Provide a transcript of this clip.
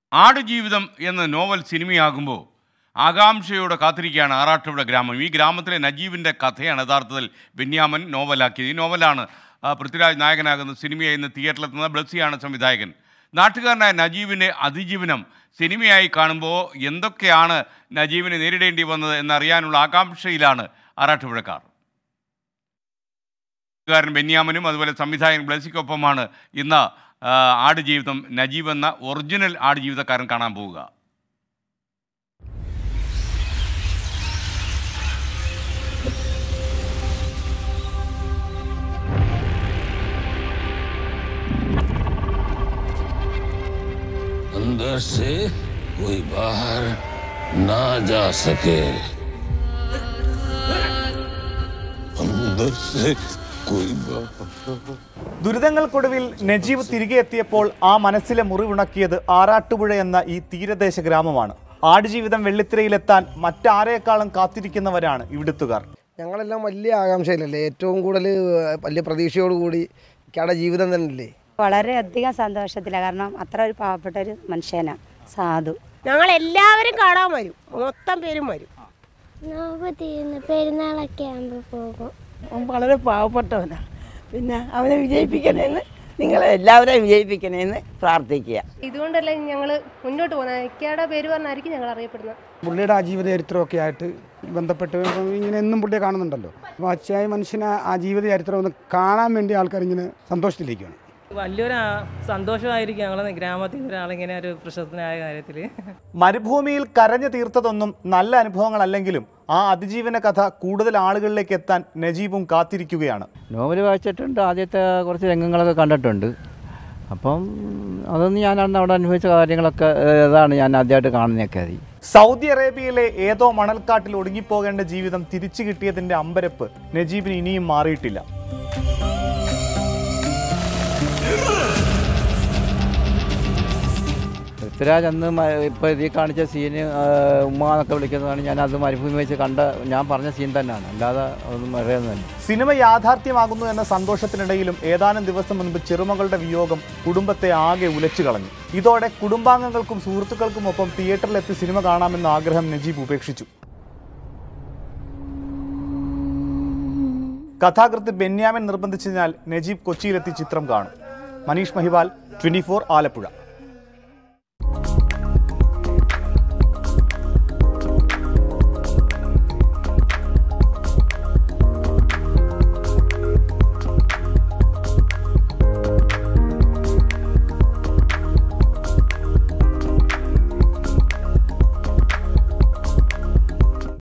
ആടുജീവിതം എന്ന നോവൽ സിനിമയാകുമ്പോൾ ആകാംക്ഷയോടെ കാത്തിരിക്കുകയാണ് ആറാട്ടുപുഴ ഗ്രാമം. ഈ ഗ്രാമത്തിലെ നജീബിൻ്റെ കഥയാണ് യഥാർത്ഥത്തിൽ ബെന്യാമൻ നോവലാക്കിയത്. ഈ നോവലാണ് പൃഥ്വിരാജ് നായകനാകുന്ന സിനിമയെ ഇന്ന് തിയേറ്ററിലെത്തുന്ന ബ്ലസ്സിയാണ് സംവിധായകൻ. നാട്ടുകാരനായ നജീബിൻ്റെ അതിജീവനം സിനിമയായി കാണുമ്പോൾ എന്തൊക്കെയാണ് നജീബിനെ നേരിടേണ്ടി വന്നത് എന്നറിയാനുള്ള ആകാംക്ഷയിലാണ് ആറാട്ടുപുഴക്കാർ. ാരൻ ബെന്യാമനും അതുപോലെ സംവിധായകൻ ബ്ലസ്സിക്കൊപ്പമാണ് ഇന്ന് ആടുജീവിതം നജീബ് എന്ന ഒറിജിനൽ ആടുജീവിതക്കാരൻ കാണാൻ പോവുക. अंदर से कोई बाहर ना जा सके, अंदर से कोई ദുരിതങ്ങൾക്കൊടുവിൽ നജീബ് തിരികെ എത്തിയപ്പോൾ ആ മനസ്സിലെ മുറിവുണക്കിയത് ആറാട്ടുപുഴ എന്ന ഈ തീരദേശ ഗ്രാമമാണ്. ആടുജീവിതം വെള്ളിത്തിരയിലെത്താൻ മറ്റാരേക്കാളും കാത്തിരിക്കുന്നവരാണ് ഇവിടുത്തുകാർ. ഞങ്ങളെല്ലാം വലിയ ആകാംക്ഷയിലല്ലേ, ഏറ്റവും കൂടുതൽ വലിയ പ്രതീക്ഷയോടുകൂടി ഇക്കയുടെ ജീവിതം തന്നെയല്ലേ. വളരെയധികം സന്തോഷത്തിലാണ്. കാരണം അത്ര ഒരു പാവപ്പെട്ട ഒരു മനുഷ്യനാണ് സാധു. ഞങ്ങളെല്ലാവരും കാണാൻ വരും, മൊത്തം പേരും വരും. പെരുന്നാളൊക്കെ ആകുമ്പോൾ പോകും. വളരെ പാവപ്പെട്ടവനാണ്. പിന്നെ അവനെ വിജയിപ്പിക്കണേന്ന്, നിങ്ങളെല്ലാവരെയും വിജയിപ്പിക്കണേന്ന് പ്രാർത്ഥിക്കുക. ഇതുകൊണ്ടല്ലേ ഞങ്ങൾ മുന്നോട്ട് പോകുന്നത്. ഇക്കയുടെ പേര് പറഞ്ഞായിരിക്കും ഞങ്ങൾ അറിയപ്പെടുന്നത്. പുള്ളിയുടെ ആ ജീവിത ചരിത്രമൊക്കെ ആയിട്ട് ബന്ധപ്പെട്ട് ഇങ്ങനെ എന്നും പുള്ളിയെ കാണുന്നുണ്ടല്ലോ. അപ്പോൾ അച്ഛയായ മനുഷ്യനെ ആ ജീവിത ചരിത്രം ഒന്ന് കാണാൻ വേണ്ടി ആൾക്കാർ ഇങ്ങനെ സന്തോഷത്തിലേക്കാണ്. വലിയൊരു സന്തോഷമായിരിക്കും ഞങ്ങളെ ഗ്രാമത്തിൽ ഒരാളിങ്ങനെ ഒരു പ്രശസ്തനായ കാര്യത്തിൽ. മരുഭൂമിയിൽ കരഞ്ഞു തീർത്തതൊന്നും നല്ല അനുഭവങ്ങളല്ലെങ്കിലും ആ അതിജീവന കഥ കൂടുതൽ ആളുകളിലേക്ക് എത്താൻ നജീബും കാത്തിരിക്കുകയാണ്. നോവൽ വായിച്ചിട്ടുണ്ട്, ആദ്യത്തെ കുറച്ച് രംഗങ്ങളൊക്കെ കണ്ടിട്ടുണ്ട്. അപ്പം അതൊന്നും ഞാൻ അവിടെ അനുഭവിച്ച കാര്യങ്ങളൊക്കെ ഇതാണ് ഞാൻ ആദ്യമായിട്ട് കാണുന്നതൊക്കെ. അത് സൗദി അറേബ്യയിലെ ഏതോ മണൽക്കാട്ടിൽ ഒടുങ്ങിപ്പോകേണ്ട ജീവിതം തിരിച്ചു കിട്ടിയതിൻ്റെ അമ്പരപ്പ് നജീബിന് ഇനിയും മാറിയിട്ടില്ല. പൃഥ്വിരാജ് അന്ന് ഇപ്പോൾ ഇതിൽ കാണിച്ച സീന് ഉമ്മ എന്നൊക്കെ വിളിക്കുന്നതാണ്. ഞാൻ അത് മരുഭൂമി വെച്ച് ഞാൻ പറഞ്ഞ സീൻ തന്നെയാണ്, അല്ലാതെ ഒന്നും അറിയാവുന്നതല്ല. സിനിമ യാഥാർത്ഥ്യമാകുന്നു എന്ന സന്തോഷത്തിനിടയിലും ഏതാനും ദിവസം മുൻപ് ചെറുമകളുടെ വിയോഗം കുടുംബത്തെ ആകെ ഉലച്ചു കളഞ്ഞു. ഇതോടെ കുടുംബാംഗങ്ങൾക്കും സുഹൃത്തുക്കൾക്കുമൊപ്പം തിയേറ്ററിലെത്തി സിനിമ കാണാമെന്ന ആഗ്രഹം നജീബ് ഉപേക്ഷിച്ചു. കഥാകൃത്ത് ബെന്യാമൻ നിർബന്ധിച്ചതിനാൽ നജീബ് കൊച്ചിയിലെത്തി ചിത്രം കാണും. മനീഷ് മഹിവാൽ, 24 ആലപ്പുഴ.